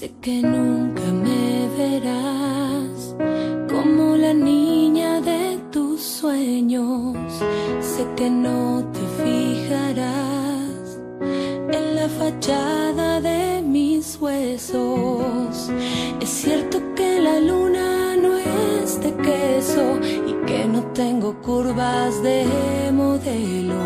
Sé que nunca me verás como la niña de tus sueños. Sé que no te fijarás en la fachada de mis huesos. Es cierto que la luna no es de queso y que no tengo curvas de modelo.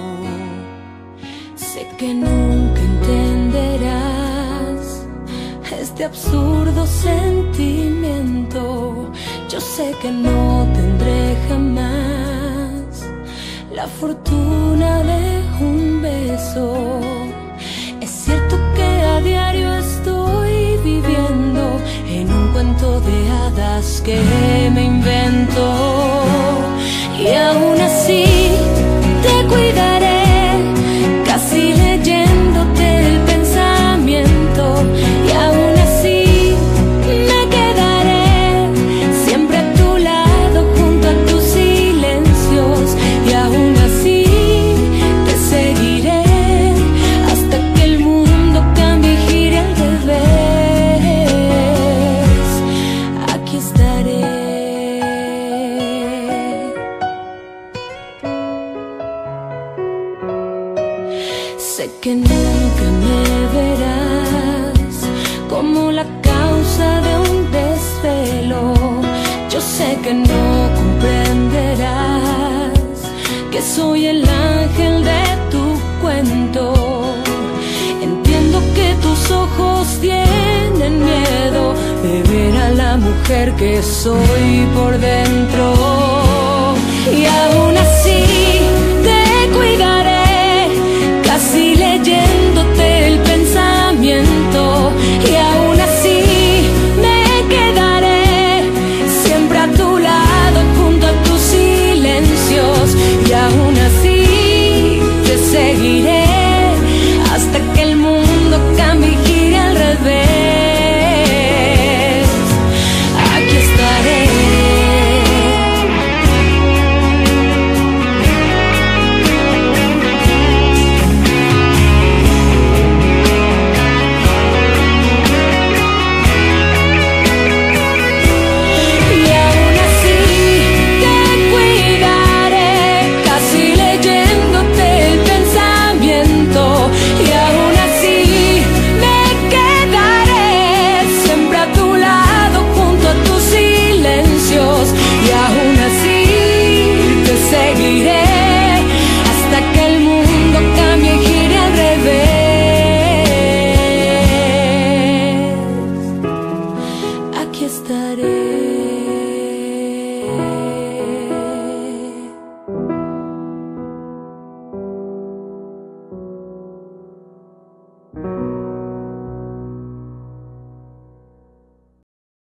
Sé que nunca entenderás este absurdo sentimiento. Yo sé que no tendré jamás la fortuna de un beso. Es cierto que a diario estoy viviendo en un cuento de hadas que me invento. Y aún así te cuidaré, casi leyéndote el pensamiento. Y aún así me quedaré siempre a tu lado, junto a tus silencios. Y aún así te seguiré hasta que el mundo cambie y gire al revés. Aquí estaré. Sé que nunca me verás como la causa de un desvelo. Yo sé que no comprenderás que soy el ángel de tu cuento. Entiendo que tus ojos tienen miedo de ver a la mujer que soy por dentro. Y aún así